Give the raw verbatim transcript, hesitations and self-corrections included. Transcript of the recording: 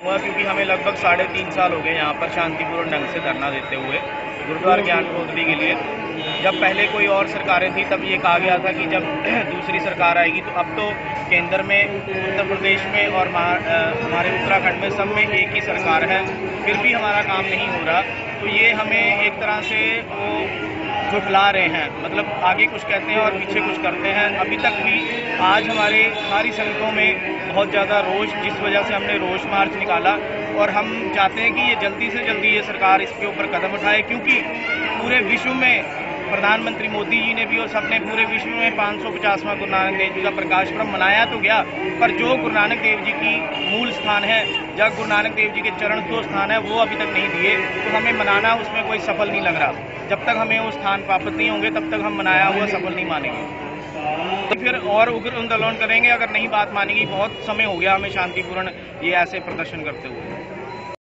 हुआ, क्योंकि हमें लगभग साढ़े तीन साल हो गए यहाँ पर शांतिपूर्ण ढंग से धरना देते हुए गुरुद्वारा ज्ञान कोतरी के लिए। जब पहले कोई और सरकारें थी तब ये कहा गया था कि जब दूसरी सरकार आएगी, तो अब तो केंद्र में, उत्तर प्रदेश में और हमारे उत्तराखंड में सब में एक ही सरकार है, फिर भी हमारा काम नहीं हो रहा। तो ये हमें एक तरह से वो झुठला रहे हैं, मतलब आगे कुछ कहते हैं और पीछे कुछ करते हैं। अभी तक भी आज हमारे सारी संगतों में बहुत ज़्यादा रोष, जिस वजह से हमने रोष मार्च निकाला, और हम चाहते हैं कि ये जल्दी से जल्दी ये सरकार इसके ऊपर कदम उठाए, क्योंकि पूरे विश्व में प्रधानमंत्री मोदी जी ने भी और सबने पूरे विश्व में पाँच सौ पचासवां गुरु नानक देव जी का प्रकाश पर्व मनाया तो गया, पर जो गुरु नानक देव जी की मूल स्थान है, जहाँ गुरु नानक देव जी के चरण जो स्थान है, वो अभी तक नहीं दिए। तो हमें मनाना उसमें कोई सफल नहीं लग रहा। जब तक हमें वो स्थान प्राप्त नहीं होंगे तब तक हम मनाया हुआ सफल नहीं मानेंगे। तो फिर और उग्र आंदोलन करेंगे अगर नहीं बात मानेगी। बहुत समय हो गया हमें शांतिपूर्ण ये ऐसे प्रदर्शन करते हुए।